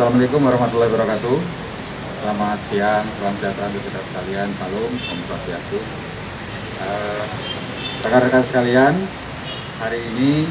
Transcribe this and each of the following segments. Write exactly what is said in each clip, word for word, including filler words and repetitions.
Assalamualaikum warahmatullahi wabarakatuh. Selamat siang, salam sejahtera untuk kita sekalian. Salam, Om Swastiastu. Uh, Rekan-rekan sekalian, hari ini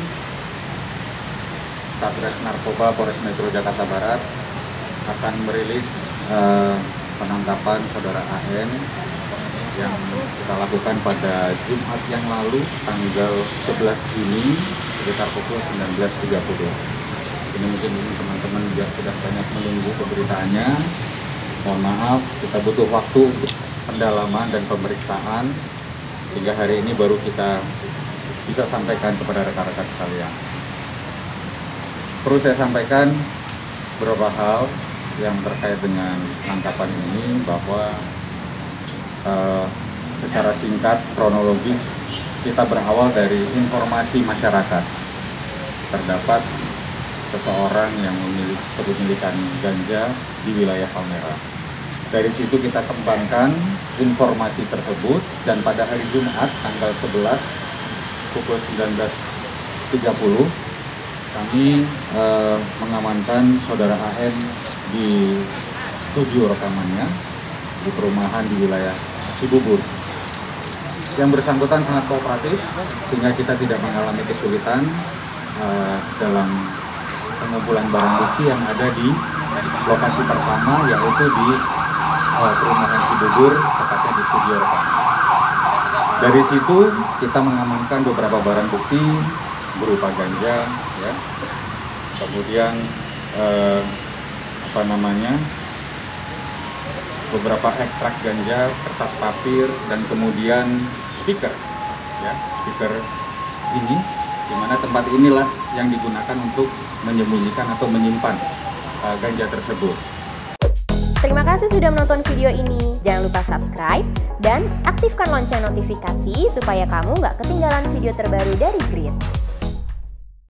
Satres Narkoba Polres Metro Jakarta Barat akan merilis uh, penangkapan saudara A N yang kita lakukan pada Jumat yang lalu, tanggal sebelas Juni sekitar pukul sembilan belas tiga puluh. Ini mungkin teman-teman juga sudah banyak menunggu pemberitaannya. Mohon maaf, kita butuh waktu untuk pendalaman dan pemeriksaan, sehingga hari ini baru kita bisa sampaikan kepada rekan-rekan sekalian. Perlu saya sampaikan beberapa hal yang terkait dengan penangkapan ini, bahwa uh, secara singkat kronologis kita berawal dari informasi masyarakat terdapat seseorang yang memiliki kepemilikan ganja di wilayah Palmerah. Dari situ kita kembangkan informasi tersebut, dan pada hari Jumat tanggal sebelas pukul sembilan belas tiga puluh kami eh, mengamankan saudara A N di studio rekamannya di perumahan di wilayah Cibubur. Yang bersangkutan sangat kooperatif sehingga kita tidak mengalami kesulitan eh, dalam pengumpulan barang bukti yang ada di lokasi pertama, yaitu di uh, perumahan Cibubur, tepatnya di studio rekaman. Dari situ kita mengamankan beberapa barang bukti berupa ganja, ya, kemudian uh, apa namanya beberapa ekstrak ganja, kertas papir, dan kemudian speaker, ya, speaker ini, di mana tempat inilah yang digunakan untuk menyembunyikan atau menyimpan uh, ganja tersebut. Terima kasih sudah menonton video ini. Jangan lupa subscribe dan aktifkan lonceng notifikasi supaya kamu nggak ketinggalan video terbaru dari Grit.